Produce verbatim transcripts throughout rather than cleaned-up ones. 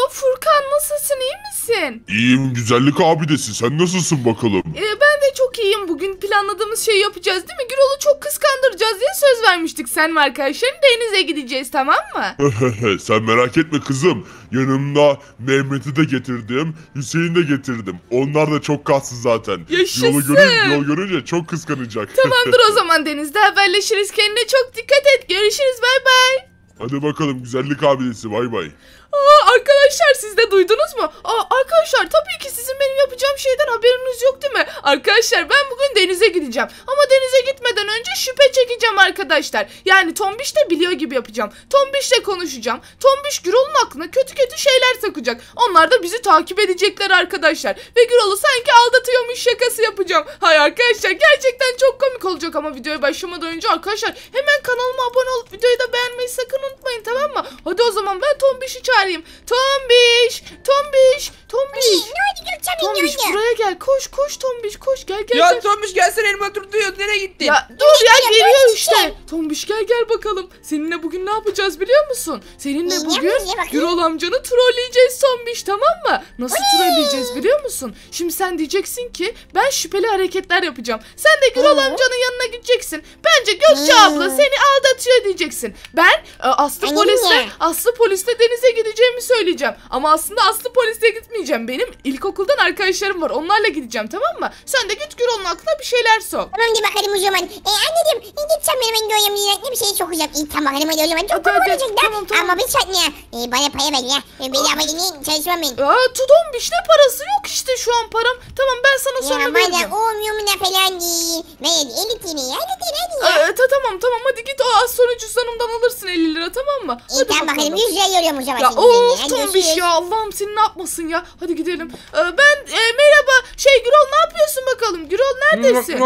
Furkan, nasılsın, iyi misin? İyiyim güzellik abidesi. Sen nasılsın bakalım? Ee, ben de çok iyiyim. Bugün planladığımız şeyi yapacağız değil mi? Gürol'u çok kıskandıracağız diye söz vermiştik. Sen ve arkadaşların denize gideceğiz, tamam mı? Sen merak etme kızım. Yanımda Mehmet'i de getirdim. Hüseyin'i de getirdim. Onlar da çok kassız zaten. Yaşasın. Yolu görünce, yol görünce çok kıskanacak. Tamamdır, o zaman denizde haberleşiriz. Kendine çok dikkat et. Görüşürüz, bay bay. Hadi bakalım güzellik abidesi, bay bay. Aa, arkadaşlar, siz de duydunuz mu? Aa, arkadaşlar, tabii ki sizin benim yapacağım şeyden haberiniz yok değil mi? Arkadaşlar, ben bugün denize gideceğim. Ama denize gitmeden önce şüphe çekeceğim arkadaşlar. Yani Tombiş de biliyor gibi yapacağım. Tombiş'le konuşacağım. Tombiş Gürol'un aklına kötü kötü şeyler sakacak. Onlar da bizi takip edecekler arkadaşlar. Ve Gürol'u sanki aldatıyormuş şakası yapacağım. Hay arkadaşlar, gerçekten çok komik olacak ama videoya başlamadan önce arkadaşlar hemen kanalıma abone olup videoyu da beğenmeyi sakın unutmayın, tamam mı? Hadi o zaman ben Tombiş'i çağırayım. Tombiş! Tombiş! Tombiş! Ne oldu Gökçe abi, Tombiş ne oldu? buraya gel. Koş koş Tombiş, koş, gel gel. Ya gel. Tombiş gelsene, elime oturtuyor. Nereye gittin? Ya dur ya, geliyor, geliyor dur işte. işte. Tombiş gel gel bakalım. Seninle bugün ne yapacağız biliyor musun? Seninle Ne bugün yapacağız, bakayım? Gürol amcanı trolleyeceğiz Tombiş, tamam mı? Nasıl trolleyeceğiz biliyor musun? Şimdi sen diyeceksin ki ben şüpheli hareketler yapacağım. Sen de Gürol Hı. amcanın yanına gideceksin. Bence Gökçe Hı. abla seni aldatıyor diyeceksin. Ben e, Aslı Anladın polisle mı? Aslı polisle denize gideceğimi söyleyeceğim. Ama aslında Aslı polisle gitmeyeceğim. Benim ilkokuldan arkadaşlarım var. Onlarla gideceğim, tamam mı? Sen de git Gürol'un aklına bir şeyler sok. Tamam, hadi bakalım o zaman. E anneciğim, e, gideceğim benim ben Göğe amcayla bir şey sokacağım. İyi, tamam bakalım hadi o zaman. Çok Hadi, komik hadi. olacak da. Tamam, tamam. Ama bir şart ne? E, bana para ver ya. E, bedava dinleyin, çalışmam ben. Aa, Tombiş, ne parası yok işte şu an param. Tamam, ben sana Ya sonra bana vereceğim. olmuyor mu ne falan değil. Ver elli tane ya, elli tane hadi ya. Ee, ta, tamam tamam, hadi git, o az sonra cüzdanımdan alırsın elli lira, tamam mı? İyi, Hadi tamam bakalım, yüz lira yoruyorum o zaman. Ya senin üzerine. of Hadi Tombiş görüşürüz. ya, Allah'ım seni ne yapmasın ya. Hadi gidelim. Ee, ben e, merhaba şey Gürol, ne yapıyorsun bakalım? Gürol neredesin?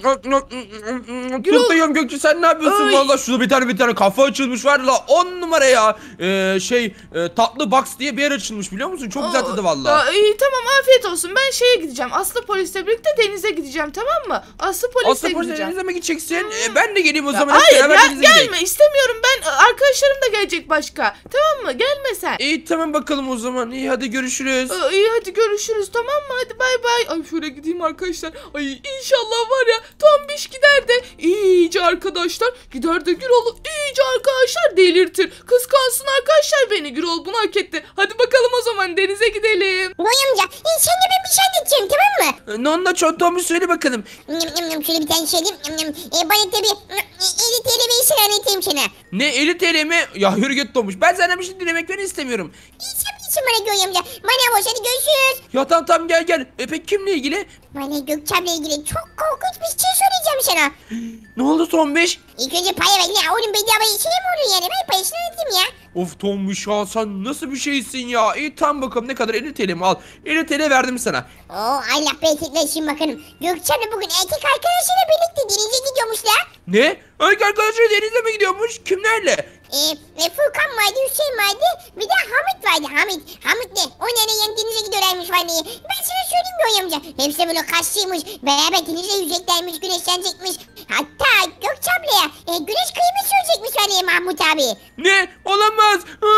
Tuttayım Gökçe, sen ne yapıyorsun? Ay. Valla şurada bir tane bir tane kafa açılmış var la, on numara ya. Ee, şey e, tatlı box diye bir yer açılmış, biliyor musun? Çok güzel tadı valla. Aa, iyi tamam, afiyet olsun. Ben şeye gideceğim. Aslı polisle birlikte denize gideceğim, tamam mı? Aslı polisle Aslı polise gideceğim. denize mi gideceksin? Ee, ben de geleyim o Ya zaman. Hep hayır beraber ya, denize gidelim. gelme istemiyorum ben, arkadaşlarım da gelecek başka, tamam mı? Gelme sen. İyi tamam bakalım o zaman. İyi hadi görüşürüz. Ee, iyi hadi görüşürüz, tamam mı? Hadi bay bay. Ay şöyle gideyim arkadaşlar. Ay inşallah var ya Tombiş gider de iyice arkadaşlar. Gider de Gürol'u iyice arkadaşlar delirtir. Kıskansın arkadaşlar beni. Gürol bunu hak etti. Hadi bakalım o zaman denize gidelim. Göğe amca, e, sen de ben bir şey anlatacağım, tamam mı? Ee, Ne onunla çok Tombiş, söyle bakalım. Yum, yum, yum, şöyle bir tane şey diyeyim. Yum, yum. E, bana tabii e, elli TL verirsen anlatayım sana. Ne elli TL mi? Ya yürü git Tombiş. Ben senden bir şey dinlemek ben istemiyorum. E, sen bilirsin bana Göğe amca. Bana boş, hadi görüşürüz. Ya tamam tamam gel gel. E peki kimle ilgili? Bana Gökçem'le ilgili çok korkunç bir şey söyleyeceğim sana. Ne oldu Tombiş? İlk önce para ver ya. Oğlum bedava şey mi olur yani? Ben parasını ödeyeyim ya. Of Tombiş ya, sen nasıl bir şeysin ya? İyi tamam bakalım, ne kadar? elli TL mi? Al. elli TL verdim sana. Oo, Allah bereket versin bakalım. Gökçem'le bugün erkek arkadaşıyla birlikte denize gidiyormuşlar. Ne? Erkek arkadaşları denize mi gidiyormuş? Kimlerle? Ee, e, Furkan vardı, Hüseyin vardı. Bir de Hamit vardı, Hamit. Hamit de onların yan denize gidiyorlarmış vallahi. Ben sana söyleyeyim Göğe amca. Hepsi böyle kaslıymış. Beraber denize yüzeceklermiş, güneşlenecekmiş. Hatta Gökçem'le e, güneş kremi sürecekmiş vallahi Mahmut abi. Ne? Olamaz.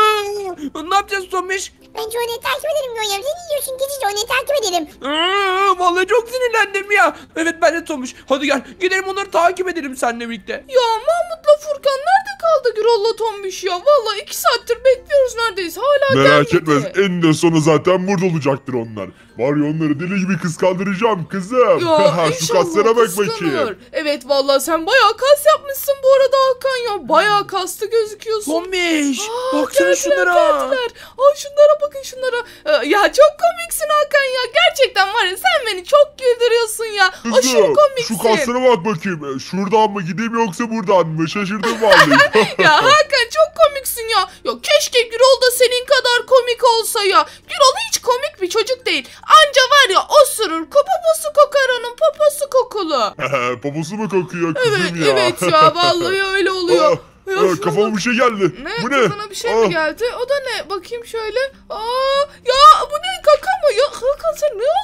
Aa, ne yapacağız Tombiş? Bence onu takip edelim Göğe amca. Ne diyorsun? Gidince onu takip edelim. Aa, vallahi çok sinirlendim ya. Evet ben de Tombiş. Hadi gel gidelim, onları takip edelim seninle birlikte. Ya Mahmut'la Furkan nerede kaldı Gürol'la Tombiş ya? Vallahi iki saattir bekliyoruz neredeyse. Hala Merak gelmedi. etme, en de sonu zaten burada olacaktır onlar. Var ya, onları deli gibi kıskandıracağım kızım. Ya Şu inşallah kaslara bak kıskanır. bakayım. Evet vallahi sen bayağı kas yapmışsın bu arada Hakan ya. Bayağı kaslı gözüküyorsun. Tombiş. Aa, Baksana geldiler, şunlara. geldiler. Aa, şunlara bakın şunlara. Ee, ya çok komiksin Hakan ya. Gerçekten var ya, sen beni çok güldürüyorsun ya. Aşırı Kızım komiksin. şu kaslara bak bakayım. Şuradan mı gideyim yoksa buradan mı? Şaşırdım vallahi. Ya Hakan çok komiksin ya. Ya keşke Gürol da senin kadar komik olsa ya. Gürol hiç komik bir çocuk değil. Anca var ya osurur. Poposu kokar, onun poposu kokulu. Poposu mu kokuyor kızım Evet ya? evet ya, vallahi öyle oluyor. Aa, Ya aa, şuna kafama bak. bir şey geldi. Ne? Bu ne? Kafana bir şey Aa, mi geldi? O da ne? Bakayım şöyle. Aa, ya bu ne, kaka mı? Ya Hakan sen ne altına kaka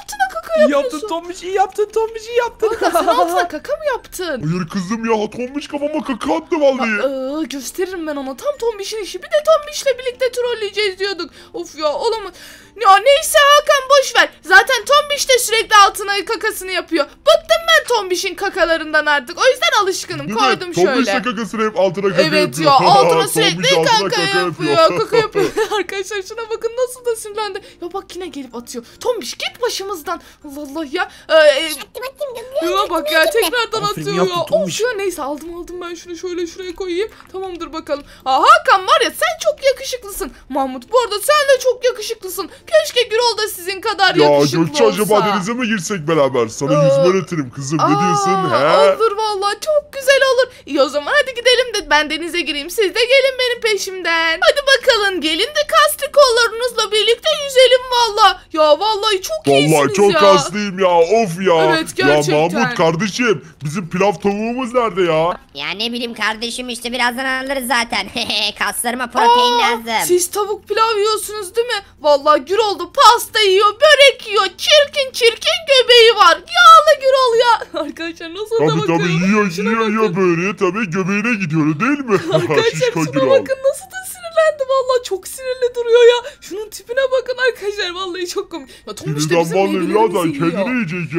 kaka İyi yapıyorsun? yaptın Tombiş, iyi yaptın Tombiş, iyi yaptın. Hakan sen altına kaka mı yaptın? Hayır kızım ya, Tombiş kafama kaka attı vallahi. Aa, gösteririm ben ona. Tam Tombiş'in işi. Bir de Tombiş'le birlikte trolleyeceğiz diyorduk. Of ya, olamaz. Ya neyse Hakan, boş ver. Zaten Tombiş de sürekli altına kakasını yapıyor. Bıktım ben Tombiş'in kakalarından artık. O yüzden alışkınım. Değil mi? Koydum Tombiş şöyle. de kakasını hep altına kaka Evet yapıyor. ya, altına Tombiş sürekli altına kaka yapıyor. Kaka yapıyor. Arkadaşlar şuna bakın nasıl da sinirlendi. Ya bak yine gelip atıyor. Tombiş git başımızdan. Allah Allah ya. Ee, Attım attım. Gökçe. Ya bak ya, tekrardan Aferin, atıyor yaptın ya. Tombiş. Of ya, neyse aldım aldım ben şunu şöyle şuraya koyayım. Tamamdır bakalım. Aa, Hakan var ya, sen çok yakışıklısın. Mahmut bu arada sen de çok yakışıklısın. Keşke Gürol da sizin kadar Ya yakışıklı Gökçe, olsa. acaba denize mi girsek beraber? Sana Aa. yüzme öğretirim kızım. Ne Aa, diyorsun he? Olur vallahi, çok güzel olur. İyi o zaman hadi gidelim de ben denize gireyim. Siz de gelin benim peşimden. Hadi bakalım, gelin de kaslı kollarınızla birlikte yüzelim valla. Ya vallahi çok iyisiniz Vallahi çok ya. kaslıyım ya, of ya. Evet, gerçekten. Ya Mahmut kardeşim, bizim pilav tavuğumuz nerede ya? Ya ne bileyim kardeşim, işte birazdan alırız zaten. Kaslarıma protein Aa, lazım. Siz tavuk pilav yiyorsunuz değil mi? Vallahi Gürol da pasta yiyor, börek yiyor. Çirkin çirkin göbeği var. Yağlı Gürol ya. Arkadaşlar nasıl da Tabii bakıyor. tabii yiyor Şuna yiyor bakın. yiyor böyle, tabii göbeğine gidiyor değil mi? Arkadaşlar Şişko şuna Gürol. bakın nasıl da sinirlendi. Vallahi çok sinirli duruyor ya. Şunun tipine bakın arkadaşlar. Vallahi çok komik. Ya Tom işte Sinirden bizim vallahi birazdan meyvelerimizi yiyor. kendini yiyecek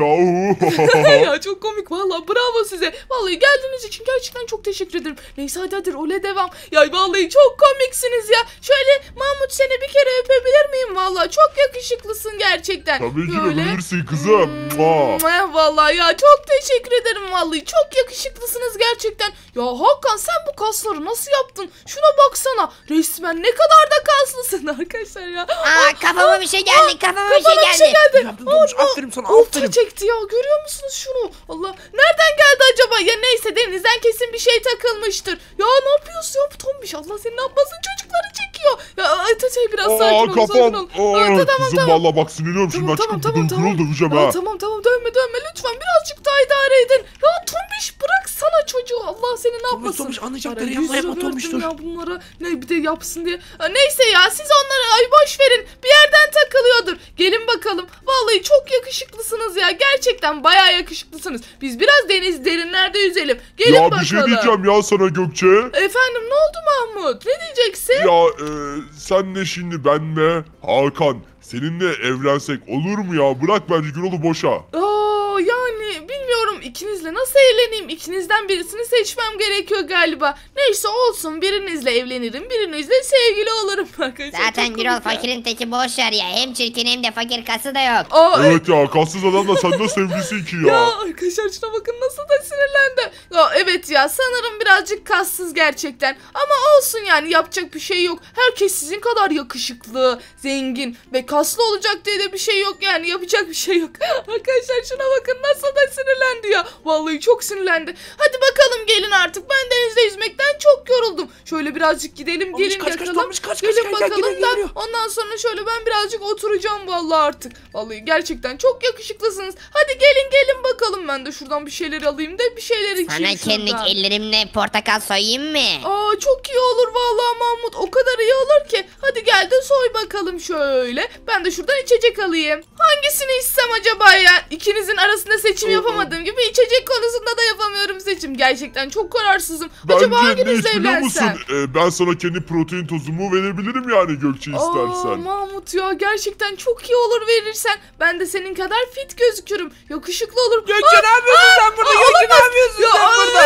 ya. Ya çok komik vallahi, bravo size. Vallahi geldiğiniz için gerçekten çok teşekkür ederim. Neyse hadi hadi role devam. Ya vallahi çok komiksiniz ya. Şöyle Mahmut, seni bir kere öpebilir miyim vallahi? Çok yakışıklısın gerçekten. Tabii ki de Böyle. bilirsin kızım. Mua. Hmm, vallahi ya çok teşekkür ederim vallahi. Çok yakışıklısınız gerçekten. Ya Hakan, sen bu kasları nasıl yaptın? Şuna baksana. Resmen ne kadar da kaslısın arkadaşlar ya. Aa, kafama bir şey geldi. Kafama bir şey Kafana bir şey geldi. geldi. Yaptın Tombiş, Aa, aferin sana, Ultra aferin. çekti ya, görüyor musunuz şunu? Allah, nereden geldi acaba? Ya neyse, denizden kesin bir şey takılmıştır. Ya ne yapıyorsun ya bu Tombiş? Allah seni ne yapmasın, çocukları çekiyor. Ya ay, şey biraz sakin Aa ol, sakin kafam. ol. Aa, Aa, tamam kızım tamam. valla bak sinirliyorum, Tamam şundan tamam çıkıp tamam gıdım tamam. gırıl döveceğim Aa, ha. tamam tamam, dönme dönme lütfen, birazcık daha idare edin. Ya Tombiş bıraksana çocuğu, Allah seni ne yapmasın. Tombiş, anlayacaklar, Ara, yapma, yüz yapma lira Tombiş, verdim dur. ya bunlara, ne bir de yapsın diye. Ha, neyse ya, siz onları ay boş verin, bir yerden takılıyordur. Gelin bakalım, vallahi çok yakışıklısınız ya, gerçekten bayağı yakışıklısınız. Biz biraz deniz derinlerde yüzelim. Gelin Ya bakalım. bir şey diyeceğim ya sana Gökçe. Efendim ne oldu Mahmut, ne diyeceksin? Ya e, senle şimdi ben ve Hakan seninle evlensek olur mu ya? Bırak bence Gürol'u boşa. Aa, yani bilmiyorum, ikinizle nasıl evleneyim? İkinizden birisini seçmem gerekiyor galiba. Neyse olsun, birinizle evlenirim, birinizle sevgili olurum arkadaşlar. Zaten Çok Gürol komik ya. fakirin teki, boş ver ya. Hem çirkin hem de fakir, kası da yok. Aa, Evet ya, kassız adamla sen nasıl evlisin ki ya ya? arkadaşlar şuna bakın nasıl da sinirlendi. Ya evet ya, sanırım birazcık kassız gerçekten. Ama olsun yani, yapacak bir şey yok. Herkes sizin kadar yakışıklı, zengin ve kaslı olacak diye de bir şey yok yani, yapacak bir şey yok. Arkadaşlar şuna bakın nasıl da sinirlendi ya. Vallahi çok sinirlendi. Hadi bakalım gelin artık, ben denizde yüzmekten çok yoruldum. Şöyle birazcık gidelim, Tombiş, gelin kaç, kaç, yakalım. Tombiş, kaç, kaç, Gelin gel, gel, bakalım geliyor, da geliyor. ondan sonra şöyle ben birazcık oturacağım vallahi artık. Vallahi gerçekten çok yakışıklısınız. Hadi gelin gelin bakalım, ben de şuradan bir şeyler alayım da bir şeyler içeyim Sana kendi şuradan. ellerimle portakal soyayım mı? Aa, çok iyi olur vallahi Mahmut, o kadar iyi olur ki. Hadi gel de soy bakalım şöyle. Ben de şuradan içecek alayım. Hangisini içsem acaba ya? İkinizin arasında seçim yapamadığım gibi içecek konusunda da yapamıyorum seçim. Gerçekten çok kararsızım. Acaba Bence ne hanginizle iş biliyor musun? evlensem? Ee, ben sana kendi protein tozumu verebilirim yani Gökçe Aa, istersen. Mahmut ya, gerçekten çok iyi olur verirsen. Ben de senin kadar fit gözükürüm. Yakışıklı olurum. Gökçe Aa, ne yapıyorsun aa, sen burada? aa, Gökçe ne olamaz. yapıyorsun Ya, sen ay, burada?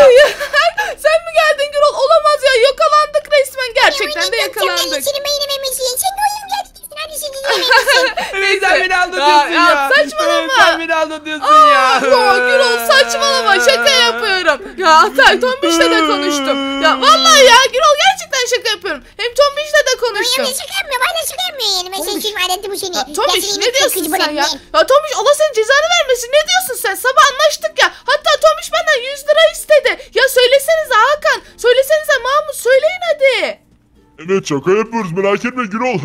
sen mi geldin Gürol? Olamaz ya, yakalandık resmen. Gerçekten de yakalandık. Senin beynime yememişsin. Sen de oyun geldin. Hadi şimdi yememişsin. Evet, sen beni aldatıyorsun Ya, ya. ya, saçmalama. Evet, sen beni aldatıyorsun Aa, ya. ya Gürol saçmalama, şaka yapıyorum. Ya Atay, Tombiş'le de konuştum. Ya vallahi ya Gürol, gerçekten şaka yapıyorum. Hem Tombiş'le de konuştum. Oyun şaka yapmıyor. Bana şaka yapmıyor yani. Ben senin için adetti bu seni. Ya, Tombiş Gerçekten ne çok diyorsun kıcı sen bırak ya? ne? Ya Tombiş, Allah senin cezanı vermesin. Ne diyorsun sen? Sabah anlaştık ya. Hatta Tombiş benden yüz lira istedi. Ya söylesenize Hakan. Söylesenize Mahmut, söyleyin hadi. Evet, şaka yapıyoruz, merak etme Gürol.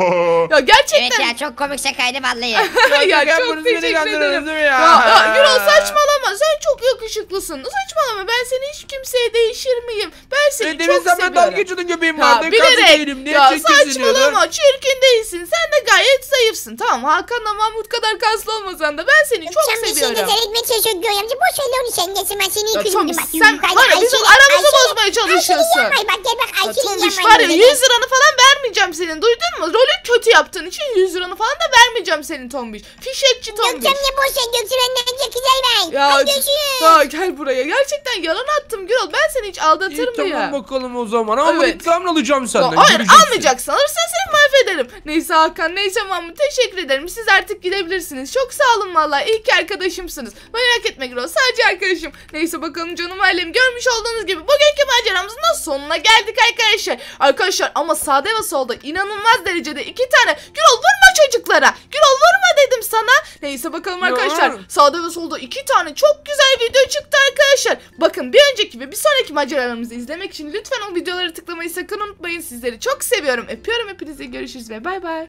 Ya Evet gerçekten. ya, çok komik şakaydı vallahi. ya Şaka çok yapıyoruz, beni teşekkür kandırıyorsunuz ederim. değil mi Ya, ya? ya Gürol saçmalama, sen çok yakışıklısın. Saçmalama, ben seni hiç kimseye değişir miyim? Ben seni E, çok demin sen ben dalga seviyorum. geçiyordun göbeğim Ya vardı. bilerek. Niye Ya çirkinsin diyordun? saçmalama, çirkin değilsin. Sen de gayet zayıfsın. kaslısın, tamam. Hakan'la Mahmut kadar kaslı olmasan da ben seni çok Sen bir şeyini seviyorum. zarar etmeye çalışıyor Göğe amca. Boş ver onu sen geçsin ben seni Ya kızım. Tombiş, Bak sen yukarıda var ya bizim Ayşe'yle- aramızı Ayşe'yle- bozmaya çalışıyorsun. Ayşe'yle yapma bak gel bak Ya Ayşe'yle Tombiş yapma. var ya yüz liranı falan vermeyeceğim senin, duydun mu? Rolü kötü yaptığın için yüz liranı falan da vermeyeceğim senin Tombiş. Fişekçi Tombiş. Gökçem ne boş ver Gökçe benden çok güzel ben. Ya, Hadi görüşürüz. ya gel buraya. Gerçekten yalan attım Gürol. Ben seni hiç aldatır İyi, mıyım? tamam bakalım o zaman ama Evet. intikam alacağım Ya, senden. hayır göreceksin. almayacaksın. Alırsan seni mahvederim. Neyse Hakan, neyse Mahmut, teşekkür ederim. Siz artık gidebilirsiniz. Çok sağ olun vallahi. İyi ki arkadaşımsınız. Merak etme Gürol, sadece arkadaşım. Neyse bakalım canım ailem, görmüş olduğunuz gibi bugünkü maceramızın da sonuna geldik arkadaşlar. Arkadaşlar ama sağda ve solda inanılmaz derecede iki tane. Gürol vurma çocuklara. Gürol vurma dedim sana. Neyse bakalım Ya. arkadaşlar. Sağda ve solda iki tane çok güzel video çıktı arkadaşlar. Bakın bir önceki ve bir sonraki maceralarımızı izlemek için lütfen o videoları tıklamayı sakın unutmayın. Sizleri çok seviyorum. Öpüyorum hepinizi. Görüşürüz ve bay bay.